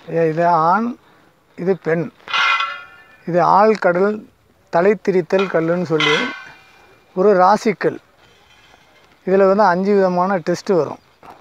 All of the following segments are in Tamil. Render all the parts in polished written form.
இது ஆண், இது பெண். இது ஆழ்கடல் தலைத்திரித்தல் கல்லுன்னு சொல்லி ஒரு ராசிக்கல். இதில் வந்து 5 விதமான டெஸ்ட்டு வரும்.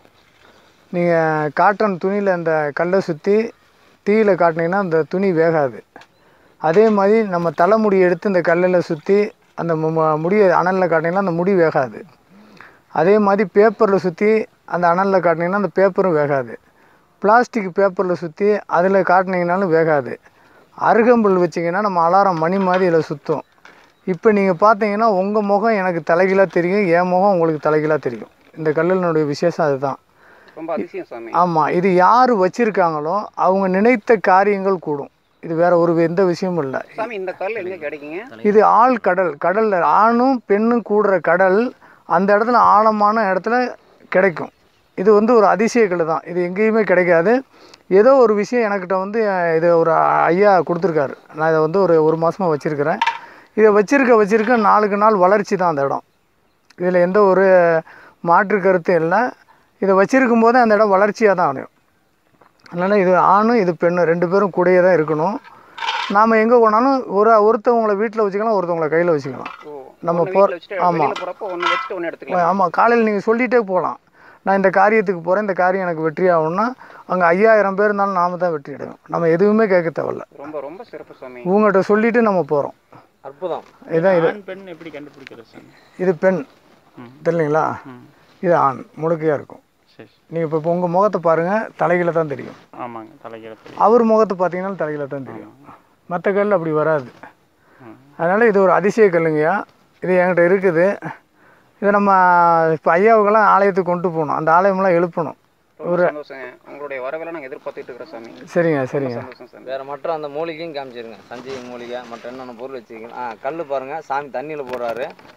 நீங்கள் காட்டன் துணியில் அந்த கல்லை சுற்றி தீயில் காட்டினீங்கன்னா அந்த துணி வேகாது. அதே மாதிரி நம்ம தலைமுடி எடுத்து இந்த கல்லில் சுற்றி அந்த முடியை அனலில் காட்டினீங்கன்னா அந்த முடி வேகாது. அதே மாதிரி பேப்பரில் சுற்றி அந்த அனலில் காட்டினீங்கன்னா அந்த பேப்பரும் வேகாது. பிளாஸ்டிக் பேப்பரில் சுற்றி அதில் காட்டினீங்கனாலும் வேகாது. அருகம்புல் வச்சிங்கன்னா நம்ம அலாரம் மணி மாதிரி இதில் சுற்றும். இப்போ நீங்கள் பார்த்தீங்கன்னா உங்கள் முகம் எனக்கு தலைகீழாக தெரியும், என் முகம் உங்களுக்கு தலைகீழாக தெரியும். இந்த கல்லினுடைய விசேஷம் அதுதான். ரொம்ப அதிசயம் சாமி. ஆமாம், இது யார் வச்சுருக்காங்களோ அவங்க நினைத்த காரியங்கள் கூடும். இது வேறு ஒரு எந்த விஷயமும் இல்லை. சாமி இந்த கல் எங்கே கிடைக்குங்க? இது ஆழ்கடல், கடலில் ஆணும் பெண்ணும் கூடுற கடல், அந்த இடத்துல ஆழமான இடத்துல கிடைக்கும். இது வந்து ஒரு அதிசய கல் தான். இது எங்கேயுமே கிடைக்காது. ஏதோ ஒரு விஷயம் எனக்கிட்ட வந்து இது ஒரு ஐயா கொடுத்துருக்காரு. நான் இதை வந்து ஒரு மாதமாக வச்சுருக்கிறேன். இதை வச்சுருக்க நாளுக்கு நாள் வளர்ச்சி தான் அந்த இடம். இதில் எந்த ஒரு மாற்று கருத்தும் இல்லை. இதை வச்சுருக்கும் போதே அந்த இடம் வளர்ச்சியாக தான் அமையும். அதனால் இது ஆணும் இது பெண்ணும் 2 பேரும் கூடயே தான் இருக்கணும். நாம் எங்கே போனாலும் ஒருத்தவங்களை வீட்டில் வச்சுக்கலாம், ஒருத்தவங்களை கையில் வச்சுக்கலாம். நம்ம ஆமாம் ஆமாம், காலையில் நீங்கள் சொல்லிகிட்டே போகலாம், நான் இந்த காரியத்துக்கு போகிறேன், இந்த காரியம் எனக்கு வெற்றி ஆகும்னா அங்கே 5000 பேர் இருந்தாலும் நாம் தான் வெற்றி அடைவோம். நம்ம எதுவுமே கேட்க தேவையில்ல. ரொம்ப ரொம்ப சிறப்பு சாமி. உங்கள்கிட்ட சொல்லிவிட்டு நம்ம போகிறோம். அற்புதம். இதுதான் இது. பெண் எப்படி கண்டுபிடிக்கிறது சாமி? இது பெண் தெரியலைங்களா? இது ஆண் முழுக்கையாக இருக்கும். நீங்கள் இப்போ உங்கள் முகத்தை பாருங்கள், தலைகீழ தான் தெரியும். ஆமாங்க, தலைகீழ. அவர் முகத்தை பார்த்தீங்கன்னா தலைகீழ தான் தெரியும். மற்ற கல் அப்படி வராது. அதனால் இது ஒரு அதிசய கல்லுங்கய்யா. இது என்கிட்ட இருக்குது. இதை நம்ம இப்போ ஐயாவுக்கெல்லாம் ஆலயத்துக்கு கொண்டு போகணும், அந்த ஆலயமெல்லாம் எழுப்பணும். உங்களுடைய வரவெல்லாம் நாங்கள் எதிர்பார்த்துட்டு இருக்கிறோம் சாமி. சரிங்க. வேறு மற்ற அந்த மூலிகையும் காமிச்சிருங்க. சஞ்சீவி மூலிகை மற்ற என்னென்ன பொருள் வச்சுருக்கீங்க. கல் பாருங்கள், சாமி தண்ணியில் போடுறாரு.